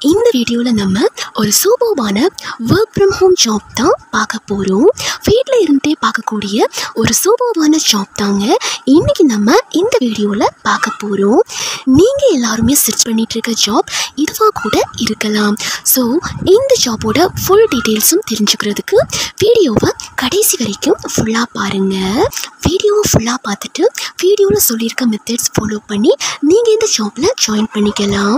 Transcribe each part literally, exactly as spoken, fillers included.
இந்த வீடியோவில் நம்ம ஒரு சூப்பர்பான ஒர்க் ஃப்ரம் ஹோம் ஜாப் தான் பார்க்க போகிறோம். வீட்டில் இருந்தே பார்க்கக்கூடிய ஒரு சூப்பர்பான ஜாப் தாங்க இன்றைக்கி நம்ம இந்த வீடியோவில் பார்க்க போகிறோம். நீங்கள் எல்லாருமே சர்ச் பண்ணிகிட்டு இருக்க ஜாப் இதுவாக கூட இருக்கலாம். ஸோ இந்த ஜாபோட ஃபுல் டீட்டெயில்ஸும் தெரிஞ்சுக்கிறதுக்கு வீடியோவை கடைசி வரைக்கும் ஃபுல்லாக பாருங்கள். வீடியோவை ஃபுல்லாக பார்த்துட்டு வீடியோவில் சொல்லியிருக்க மெத்தட்ஸ் ஃபாலோ பண்ணி நீங்கள் இந்த ஜாப்பில் ஜாயின் பண்ணிக்கலாம்.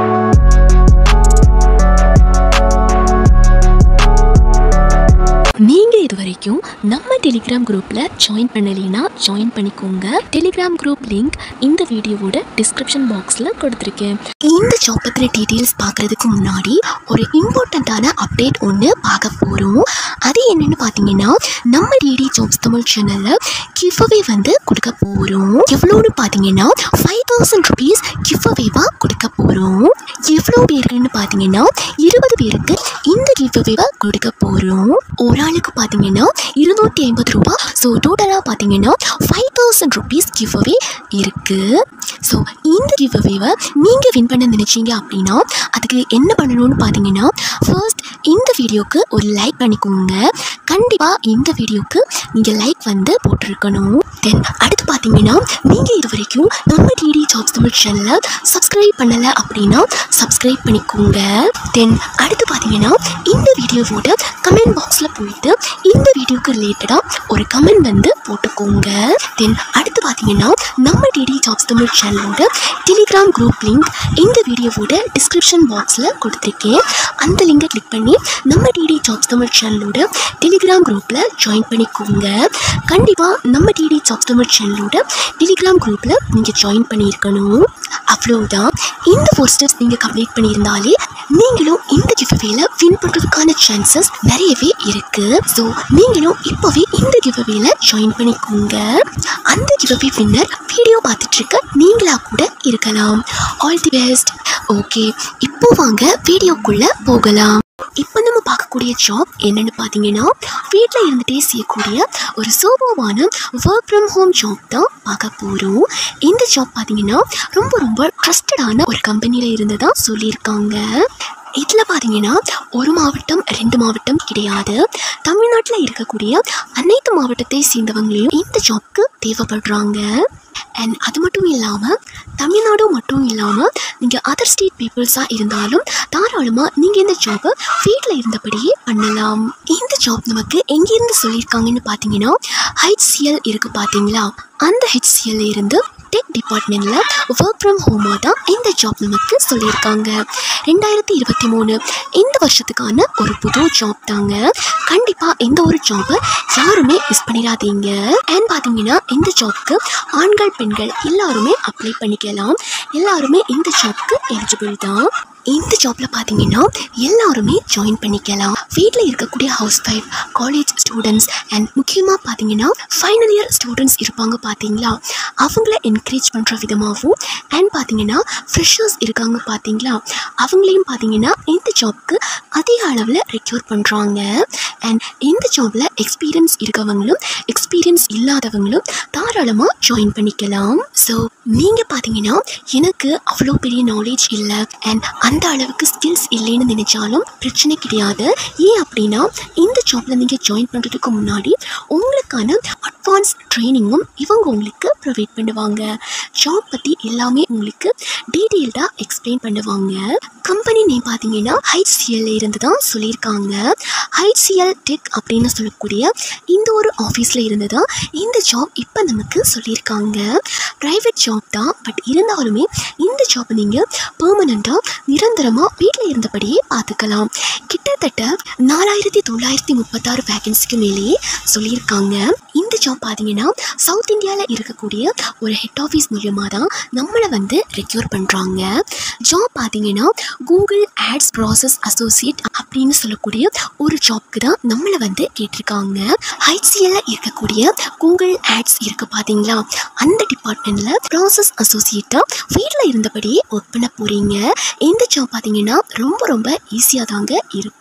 நீங்கள் இது வரைக்கும் நம்ம டெலிகிராம் குரூப்பில் ஜாயின் பண்ணலைன்னா ஜாயின் பண்ணிக்கோங்க. டெலிகிராம் குரூப் லிங்க் இந்த வீடியோவோட டிஸ்கிரிப்ஷன் பாக்ஸில் கொடுத்துருக்கேன். இந்த ஜாப் பற்றின டீட்டெயில்ஸ் பார்க்குறதுக்கு முன்னாடி ஒரு இம்பார்ட்டண்ட்டான அப்டேட் ஒன்று பார்க்க போகிறோம். அது என்னென்னு பார்த்தீங்கன்னா, நம்ம டிடி ஜாப்ஸ் தமிழ் சேனலில் கிஃப்அவே வந்து கொடுக்க போகிறோம். எவ்வளோன்னு பார்த்தீங்கன்னா ஃபைவ் தௌசண்ட் ருபீஸ் கிஃப்அவேவாக கொடுக்க போகிறோம். எவ்வளோ பேருக்குன்னு பார்த்தீங்கன்னா இருபது பேருக்கு இந்த கிஃப்அவேவை கொடுக்க போகிறோம். ஒரு ஆளுக்கு பார்த்தீங்கன்னா இருநூற்றி ஐம்பது ரூபா. ஸோ டோட்டலாக பார்த்தீங்கன்னா ஃபைவ் தௌசண்ட் ருபீஸ் கிஃப்அவே இருக்குது. ஸோ இந்த கிஃப்அவேவை நீங்கள் வின் பண்ண நினச்சிங்க அப்படின்னா அதுக்கு என்ன பண்ணணும்னு பார்த்தீங்கன்னா, ஃபர்ஸ்ட் இந்த வீடியோக்கு ஒரு லைக் பண்ணிக்கோங்க. கண்டிப்பாக இந்த வீடியோக்கு நீங்கள் லைக் வந்து போட்டிருக்கணும். தென் அடுத்து பார்த்தீங்கன்னா, நீங்கள் இது வரைக்கும் நம்ம டிடி ஜாப்ஸ் தமிழ் சேனலை சப்ஸ்கிரைப் பண்ணலை அப்படின்னா சப்ஸ்கிரைப் பண்ணிக்கோங்க. தென் அடுத்து பார்த்தீங்கன்னா, இந்த வீடியோவோட கமெண்ட் பாக்ஸில் போயிட்டு இந்த வீடியோக்கு ரிலேட்டடாக ஒரு கமெண்ட் வந்து போட்டுக்கோங்க. தென் அடுத்து பார்த்தீங்கன்னா, நம்ம டிடி ஜாப்ஸ் தமிழ் சேனலோட டெலிகிராம் குரூப் லிங்க் இந்த வீடியோவோட டிஸ்கிரிப்ஷன் பாக்ஸில் கொடுத்துருக்கேன். அந்த லிங்கை கிளிக் பண்ணி நம்ம டிடி ஜாப்ஸ் தமிழ் சேனலோட டெலிகிராம் குரூப்பில் ஜாயின் பண்ணிக்கோங்க. கண்டிப்பாக நம்ம டிடி ஜாப்ஸ் தமிழ் சேனலோட டெலிகிராம் குரூப்பில் நீங்கள் ஜாயின் பண்ணியிருக்கணும். அவ்வளோதான். இந்த ஃபோர் ஸ்டெப்ஸ் நீங்கள் கம்ப்ளீட் பண்ணியிருந்தாலே நீங்களும் இந்த கிஃப்அவேல வின் பண்ணுறதுக்கான சான்சஸ் நிறையவே இருக்குது. ஸோ நீங்களும் இப்போவே இந்த கிஃப்அவேல ஜாயின் பண்ணிக்கோங்க. அந்த கிஃப்அவே வின்னர் வீடியோ பார்த்துட்டு இருக்க நீங்களாக கூட இருக்கலாம். All the best. ஓகே, இப்போ வாங்க வீடியோக்குள்ளே போகலாம். இப்போ நம்ம பார்க்கக்கூடிய ஜாப் என்னென்னு பார்த்தீங்கன்னா, வீட்டில் இருந்துகிட்டே செய்யக்கூடிய ஒரு சூப்பர்வான ஒர்க் ஃப்ரம் ஹோம் ஜாப் தான் பார்க்க போகிறோம். இந்த ஜாப் பார்த்தீங்கன்னா ரொம்ப ரொம்ப ட்ரஸ்டடான ஒரு கம்பெனியில் இருந்து தான் சொல்லியிருக்காங்க. இதில் பார்த்தீங்கன்னா ஒரு மாவட்டம் ரெண்டு மாவட்டம் கிடையாது. தமிழ்நாட்டில் இருக்கக்கூடிய அனைத்து மாவட்டத்தை சேர்ந்தவங்களையும் இந்த ஜாப்க்கு தேவைப்படுறாங்க. அண்ட் அது மட்டும் இல்லாமல் தமிழ்நாடு மட்டும் இல்லாமல் நீங்கள் அதர் ஸ்டேட் பீப்புள்ஸாக இருந்தாலும் தாராளமாக நீங்கள் இந்த ஜாப்பை வீட்டில் இருந்தபடியே பண்ணலாம். இந்த ஜாப் நமக்கு எங்கேருந்து சொல்லியிருக்காங்கன்னு பார்த்தீங்கன்னா, ஹெச்சிஎல் இருக்குது பார்த்தீங்களா, அந்த ஹெச்சிஎல்ல இருந்து டெக் டிபார்ட்மெண்ட்டில் ஒர்க் ஃப்ரம் ஹோமாக தான் இந்த ஜாப் நமக்கு சொல்லியிருக்காங்க. ரெண்டாயிரத்தி இருபத்தி மூணு இந்த வருஷத்துக்கான ஒரு புது ஜாப் தாங்க. கண்டிப்பாக இந்த ஒரு ஜாப்பை யாருமே மிஸ் பண்ணிடாதீங்க. அண்ட் பார்த்தீங்கன்னா இந்த ஜாப்க்கு ஆண்கள் பெண்கள் எல்லாருமே அப்ளை பண்ணிக்கலாம். எல்லாருமே இந்த ஜாப்க்கு எலிஜிபிள் தான். இந்த ஜாப்பில் பார்த்தீங்கன்னா எல்லாருமே ஜாயின் பண்ணிக்கலாம். வீட்டில் இருக்கக்கூடிய housewife, college students and முக்கியமாக பார்த்தீங்கன்னா ஃபைனல் இயர் ஸ்டூடெண்ட்ஸ் இருப்பாங்க பார்த்தீங்களா, அவங்கள என்கரேஜ் பண்ணுற விதமாகவும் அண்ட் பார்த்தீங்கன்னா ஃப்ரெஷர்ஸ் இருக்காங்க பார்த்தீங்களா, அவங்களையும் பார்த்தீங்கன்னா இந்த ஜாப்க்கு அதிக அளவில் ரெக்யூர் பண்ணுறாங்க. அண்ட் இந்த ஜாபில் எக்ஸ்பீரியன்ஸ் இருக்கவங்களும் எக்ஸ்பீரியன்ஸ் இல்லாதவங்களும் தாராளமாக ஜாயின் பண்ணிக்கலாம். ஸோ நீங்கள் பார்த்தீங்கன்னா எனக்கு அவ்வளோ பெரிய நாலேஜ் இல்லை அண்ட் அந்த அளவுக்கு ஸ்கில்ஸ் இல்லைன்னு நினைச்சாலும் பிரச்சனை கிடையாது. ஏன் அப்படின்னா இந்த ஜாப்பில் நீங்கள் ஜாயின் பண்ணுறதுக்கு முன்னாடி உங்களுக்கான அட்வான்ஸ் ட்ரைனிங்கும் இவங்க உங்களுக்கு ப்ரொவைட் பண்ணுவாங்க. ஜாப் பற்றி எல்லாமே உங்களுக்கு டீட்டெயில்டாக எக்ஸ்பிளைன் பண்ணுவாங்க. கம்பெனி நேம் பார்த்தீங்கன்னா ஹெச்சிஎல்ல இருந்து தான் சொல்லியிருக்காங்க. ஹெச்சிஎல் டெக் அப்படின்னு சொல்லக்கூடிய இந்த ஒரு ஆஃபீஸில் இருந்து தான் இந்த ஜாப் இப்போ நமக்கு சொல்லியிருக்காங்க. ப்ரைவேட் ஜாப் தான், பட் இருந்தாலுமே இந்த ஜாப் நீங்கள் பெர்மனண்ட்டாக நிரந்தரமாக வீட்டில் இருந்தபடியே பார்த்துக்கலாம். கிட்டத்தட்ட நாலாயிரத்தி தொள்ளாயிரத்தி முப்பத்தாறு வேகன்சிக்கு மேலேயே சொல்லியிருக்காங்க. இந்த ஜாப் பார்த்தீங்கன்னா சவுத் இந்தியாவில் இருக்கக்கூடிய ஒரு ஹெட் ஆஃபீஸ் மூலியமாக தான் நம்மளை வந்து ரெக்யூர் பண்ணுறாங்க. ஜாப் பார்த்தீங்கன்னா கூகுள் ஆட்ஸ் ப்ராசஸ் அசோசியேட் அப்படின்னு சொல்லக்கூடிய ஒரு ஜாப்க்கு தான் நம்மளை வந்து கேட்டிருக்காங்க. ஹெச்சிஎல்ல இருக்கக்கூடிய கூகுள் ஆட்ஸ் இருக்குது பார்த்தீங்களா, அந்த டிபார்ட்மெண்ட்டில் ப்ராசஸ் அசோசியேட்டாக வீட்டில் இருந்தபடியே ஒர்க் பண்ண போகிறீங்க. இந்த ஜாப் பார்த்தீங்கன்னா ரொம்ப ரொம்ப ஈஸியாக தாங்க இருக்கும்.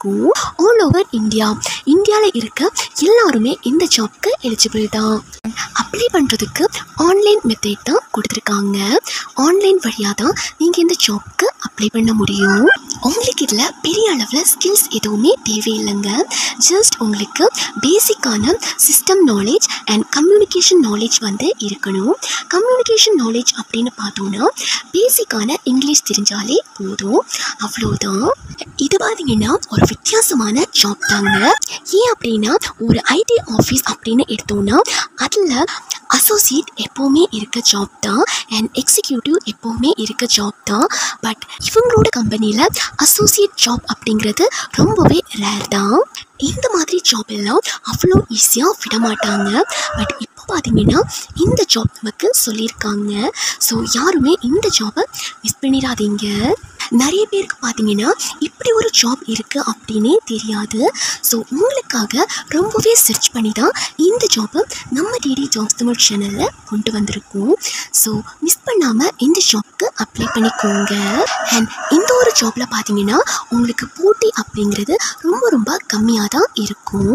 இருக்கும். ஆல் ஓவர் இந்தியா இந்தியாவில் இருக்க எல்லாருமே இந்த ஜாப்க்கு எலிஜிபிள் தான். அப்ளை பண்ணுறதுக்கு ஆன்லைன் மெத்தட் தான் கொடுத்துருக்காங்க. ஆன்லைன் வழியாக தான் நீங்கள் இந்த ஜாப்க்கு அப்ளை பண்ண முடியும். உங்களுக்கு இதில் பெரிய அளவில் ஸ்கில்ஸ் எதுவுமே தேவையில்லைங்க. ஜஸ்ட் உங்களுக்கு பேசிக்கான system knowledge and communication knowledge வந்து இருக்கணும். கம்யூனிகேஷன் நாலேஜ் அப்படின்னு பார்த்தோன்னா பேசிக்கான இங்கிலீஷ் தெரிஞ்சாலே போதும், அவ்வளோதான். இது பார்த்தீங்கன்னா ஒரு வித்தியாசமான ஜாப் தாங்க. ஏன் அப்படின்னா ஒரு ஐடி ஆஃபீஸ் அப்படின்னு எடுத்தோன்னா அதில் அசோசியேட் எப்போவுமே இருக்க ஜாப் தான் அண்ட் எக்ஸிக்யூட்டிவ் எப்போவுமே இருக்க ஜாப் தான். பட் இவங்களோட கம்பெனியில் அசோசியேட் ஜாப் அப்படிங்கிறது ரொம்பவே ரேர் தான். இந்த மாதிரி ஜாப் எல்லாம் அவ்வளோ ஈஸியாக விட மாட்டாங்க. பட் இப்போ பார்த்தீங்கன்னா இந்த ஜாப் நமக்கு சொல்லியிருக்காங்க. ஸோ யாருமே இந்த ஜாபை மிஸ் பண்ணிடாதீங்க. நிறைய பேருக்கு பார்த்தீங்கன்னா இப்படி ஒரு ஜாப் இருக்குது அப்படின்னே தெரியாது. ஸோ உங்களுக்காக ரொம்பவே சர்ச் பண்ணி தான் இந்த ஜாப்பை நம்ம டிடி ஜாப்ஸ் தமிழ் சேனலில் கொண்டு வந்திருக்கோம். ஸோ மிஸ் பண்ணாமல் இந்த ஜாப்க்கு அப்ளை பண்ணிக்கோங்க. அண்ட் இந்த ஒரு ஜாப்பில் பார்த்தீங்கன்னா உங்களுக்கு போட்டி அப்படிங்கிறது ரொம்ப ரொம்ப கம்மியாக தான் இருக்கும்.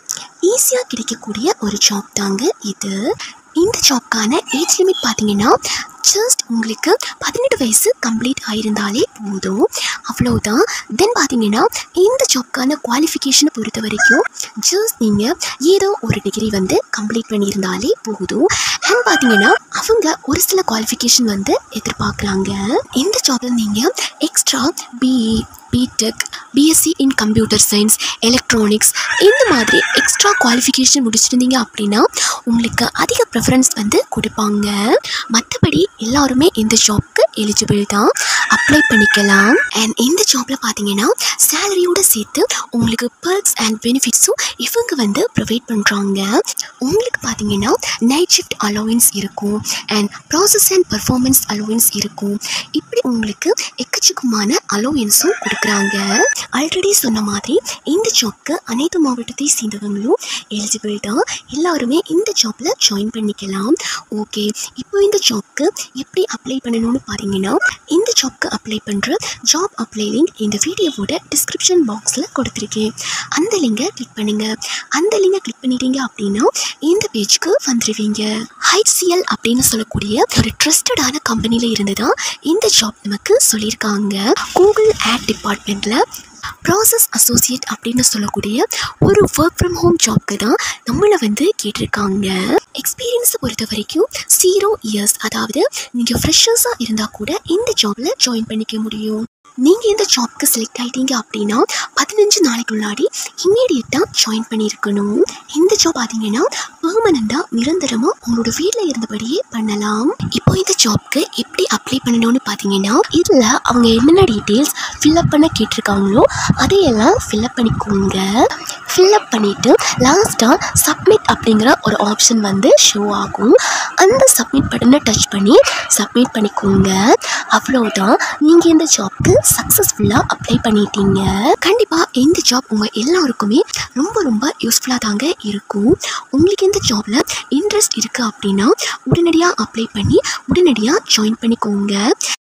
ஈஸியாக கிடைக்கக்கூடிய ஒரு ஜாப் தாங்க இது. இந்த ஜாப்க்கான ஏஜ் லிமிட் பார்த்தீங்கன்னா ஜஸ்ட் உங்களுக்கு பதினெட்டு வயசு கம்ப்ளீட் ஆகிருந்தாலே போதும், அவ்வளோதான். தென் பார்த்தீங்கன்னா இந்த ஜாப்க்கான குவாலிஃபிகேஷனை பொறுத்த வரைக்கும் ஜஸ்ட் நீங்கள் ஏதோ ஒரு டிகிரி வந்து கம்ப்ளீட் பண்ணியிருந்தாலே போதும். அண்ட் பார்த்தீங்கன்னா அவங்க ஒரு சில குவாலிஃபிகேஷன் வந்து எதிர்பார்க்குறாங்க. இந்த ஜாப்பில் நீங்கள் extra BE, BTech, BSc in computer science, electronics இந்த மாதிரி எக்ஸ்ட்ரா குவாலிஃபிகேஷன் முடிச்சிருந்தீங்க அப்படின்னா உங்களுக்கு அதிக ப்ரிஃபரன்ஸ் வந்து கொடுப்பாங்க. மற்றபடி எல்லாருமே இந்த ஜாப்க்கு எலிஜிபிள் தான், அப்ளை பண்ணிக்கலாம். அண்ட் இந்த ஜாப்பில் பார்த்தீங்கன்னா சேலரியோடு சேர்த்து உங்களுக்கு பர்க்ஸ் அண்ட் பெனிஃபிட்ஸும் இவங்க வந்து ப்ரொவைட் பண்ணுறாங்க. உங்களுக்கு பார்த்தீங்கன்னா நைட் ஷிஃப்ட் அலோவன்ஸ் இருக்கும் and process and performance allowance இருக்கும். இப்படி உங்களுக்கு எக்கச்சக்கமான அலோவன்ஸும் கொடுக்குறாங்க. ஆல்ரெடி சொன்ன மாதிரி இந்த ஜாப்க்கு அனைத்து மாவட்டத்தை சேர்ந்தவங்களும் எலிஜிபிள் தான். எல்லாருமே இந்த ஜாப்பில் ஜாயின் பண்ணிக்கலாம். ஓகே, இப்போ இந்த ஜாப்க்கு எப்படி அப்ளை பண்ணணும்னு பார்த்தீங்கன்னா இந்த ஜாப்க்கு அப்ளை பண்ணுற ஜாப் அப்ளை லிங்க் இந்த வீடியோவோட டிஸ்கிரிப்ஷன் பாக்ஸில் கொடுத்துருக்கேன். அந்த லிங்கை கிளிக் பண்ணுங்கள். அந்த லிங்கை கிளிக் பண்ணிட்டீங்க அப்படின்னா இந்த பேஜுக்கு வந்துடுவீங்க. ஹைட்சிஎல் அப்படின்னு சொல்லக்கூடிய ஒரு ட்ரஸ்டடான கம்பெனியில் இருந்து தான் இந்த ஜாப் நமக்கு சொல்லியிருக்காங்க. கூகுள் ஆட் டிபார்ட்மெண்ட்டில் ப்ராசஸ் அசோசியேட் அப்படின்னு சொல்லக்கூடிய ஒரு ஒர்க் ஃப்ரம் ஹோம் ஜாப்க்கு தான் நம்மளை வந்து கேட்டிருக்காங்க. எக்ஸ்பீரியன்ஸை பொறுத்த வரைக்கும் ஜீரோ இயர்ஸ், அதாவது நீங்கள் ஃப்ரெஷர்ஸாக இருந்தால் கூட இந்த ஜாபில் ஜாயின் பண்ணிக்க முடியும். நீங்கள் இந்த ஜாப்க்கு செலக்ட் ஆகிட்டீங்க அப்படின்னா பதினஞ்சு நாளைக்குள்ளாடி இம்மீடியட்டாக ஜாயின் பண்ணியிருக்கணும். இந்த ஜாப் பார்த்தீங்கன்னா பெர்மனண்டாக நிரந்தரமாக உங்களோட வீட்டில் இருந்தபடியே பண்ணலாம். இப்போ இந்த ஜாப்க்கு எப்படி அப்ளை பண்ணணும்னு பார்த்தீங்கன்னா இதில் அவங்க என்னென்ன டீட்டெயில்ஸ் ஃபில்அப் பண்ண கேட்டிருக்காங்களோ அதையெல்லாம் ஃபில்அப் பண்ணிக்கோங்க. ஃபில்அப் பண்ணிவிட்டு லாஸ்ட்டாக சப்மிட் அப்படிங்கிற ஒரு ஆப்ஷன் வந்து ஷோ ஆகும். அந்த சப்மிட் பட்டனை டச் பண்ணி சப்மிட் பண்ணிக்கோங்க. அவ்வளோதான், நீங்கள் இந்த ஜாப்க்கு சக்ஸஸ்ஃபுல்லாக அப்ளை பண்ணிட்டீங்க. கண்டிப்பாக இந்த ஜாப் உங்கள் எல்லாருக்குமே ரொம்ப ரொம்ப யூஸ்ஃபுல்லாக தாங்க இருக்கும். உங்களுக்கு இந்த ஜாபில் இன்ட்ரெஸ்ட் இருக்குது அப்படின்னா உடனடியாக அப்ளை பண்ணி உடனடியாக ஜாயின் பண்ணிக்கோங்க.